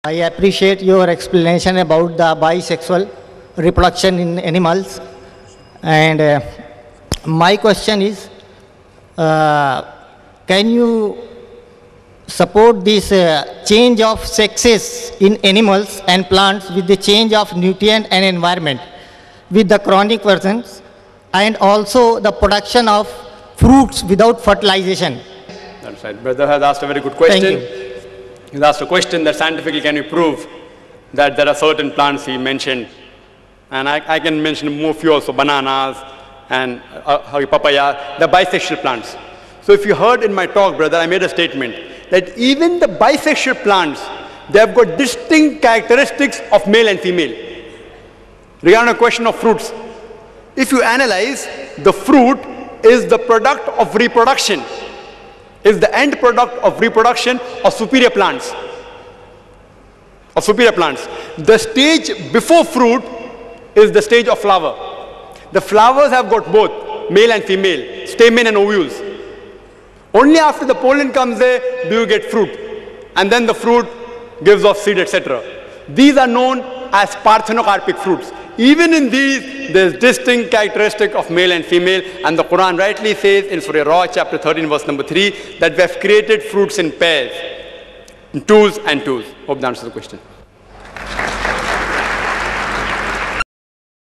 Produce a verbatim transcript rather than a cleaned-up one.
I appreciate your explanation about the bisexual reproduction in animals. And uh, my question is, uh, can you support this uh, change of sexes in animals and plants with the change of nutrient and environment with the chronic versions, and also the production of fruits without fertilization? That's right. Brother has asked a very good question. Thank you. He's asked a question that scientifically can you prove that there are certain plants he mentioned. And I, I can mention more few also, bananas and uh, papaya, the bisexual plants. So if you heard in my talk, brother, I made a statement that even the bisexual plants, they have got distinct characteristics of male and female. Regarding a question of fruits, if you analyze, the fruit is the product of reproduction, is the end product of reproduction of superior plants. Of superior plants. The stage before fruit is the stage of flower. The flowers have got both male and female, stamen and ovules. Only after the pollen comes there do you get fruit, and then the fruit gives off seed, et cetera. These are known as parthenocarpic fruits. Even in these, there is distinct characteristic of male and female, and the Quran rightly says in Surah Ra, chapter thirteen, verse number three, that we have created fruits in pairs, in twos and twos. Hope that answers the question.